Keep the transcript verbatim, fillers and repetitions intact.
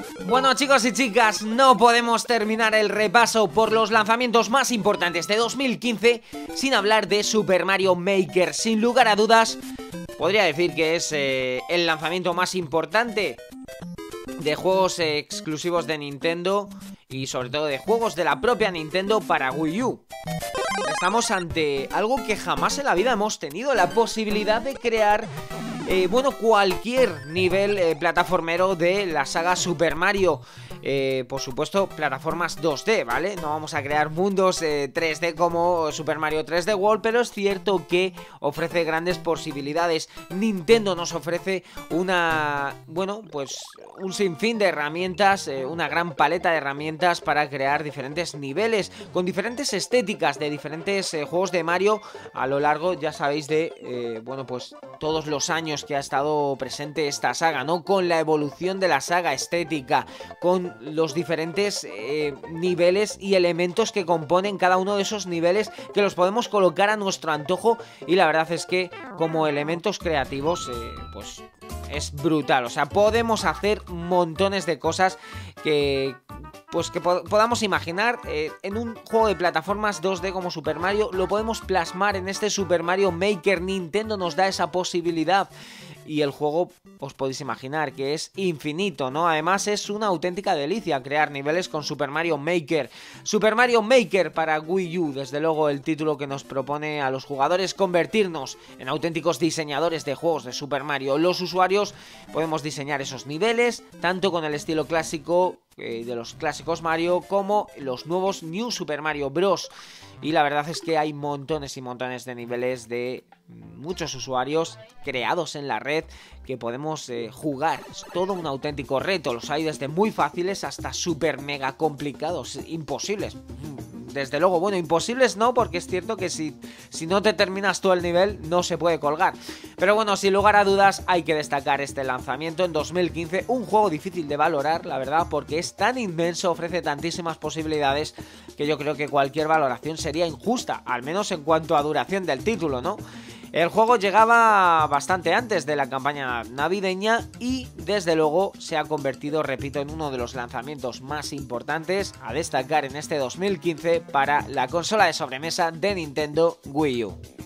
Bueno, chicos y chicas, no podemos terminar el repaso por los lanzamientos más importantes de dos mil quince sin hablar de Super Mario Maker. Sin lugar a dudas, podría decir que es eh, el lanzamiento más importante de juegos eh, exclusivos de Nintendo y sobre todo de juegos de la propia Nintendo para Wii U. Estamos ante algo que jamás en la vida hemos tenido, la posibilidad de crear Eh, bueno, cualquier nivel eh, plataformero de la saga Super Mario. Eh, por supuesto, plataformas dos D, ¿vale? No vamos a crear mundos eh, tres D como Super Mario tres D World, pero es cierto que ofrece grandes posibilidades. Nintendo nos ofrece una, bueno, pues un sinfín de herramientas, eh, una gran paleta de herramientas para crear diferentes niveles, con diferentes estéticas de diferentes eh, juegos de Mario a lo largo, ya sabéis, de, eh, bueno, pues todos los años que ha estado presente esta saga, ¿no? Con la evolución de la saga estética, con los diferentes eh, niveles y elementos que componen cada uno de esos niveles, que los podemos colocar a nuestro antojo, y la verdad es que como elementos creativos, eh, pues es brutal. O sea, podemos hacer montones de cosas que... pues que pod podamos imaginar eh, en un juego de plataformas dos D como Super Mario. Lo podemos plasmar en este Super Mario Maker. Nintendo nos da esa posibilidad y el juego, os podéis imaginar que es infinito, ¿no? Además es una auténtica delicia crear niveles con Super Mario Maker. Super Mario Maker para Wii U, desde luego el título que nos propone a los jugadores convertirnos en auténticos diseñadores de juegos de Super Mario. Los usuarios podemos diseñar esos niveles, tanto con el estilo clásico eh, de los clásicos Mario, como los nuevos New Super Mario Bros. Y la verdad es que hay montones y montones de niveles de muchos usuarios creados en la red que podemos eh, jugar. Es todo un auténtico reto. Los hay desde muy fáciles hasta súper mega complicados, imposibles. Desde luego, bueno, imposibles no, porque es cierto que si, si no te terminas todo el nivel no se puede colgar. Pero bueno, sin lugar a dudas hay que destacar este lanzamiento en dos mil quince. Un juego difícil de valorar, la verdad, porque es tan inmenso, ofrece tantísimas posibilidades que yo creo que cualquier valoración sería injusta, al menos en cuanto a duración del título, ¿no? El juego llegaba bastante antes de la campaña navideña y desde luego se ha convertido, repito, en uno de los lanzamientos más importantes a destacar en este dos mil quince para la consola de sobremesa de Nintendo Wii U.